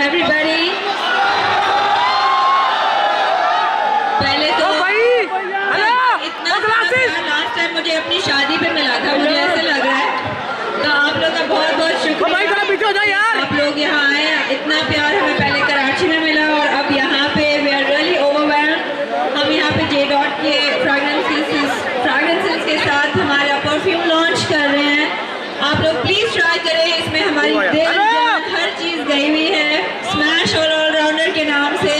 everybody. पहले तो इतना लास्ट टाइम मुझे अपनी शादी पे मिला था, मुझे ऐसा लग रहा है। तो आप लोग का बहुत बहुत शुक्रिया, आप लोग यहाँ आए, इतना प्यार हमें पहले कराची में मिला और अब यहाँ पे we are really overwhelmed। हम यहाँ पे J Dot के फ्रेगरेंसेस के साथ हमारा परफ्यूम लॉन्च कर रहे हैं। आप लोग प्लीज ट्राई करें, इसमें हमारी दिल जान हर चीज गई हुई है, स्मैश और ऑलराउंडर के नाम से।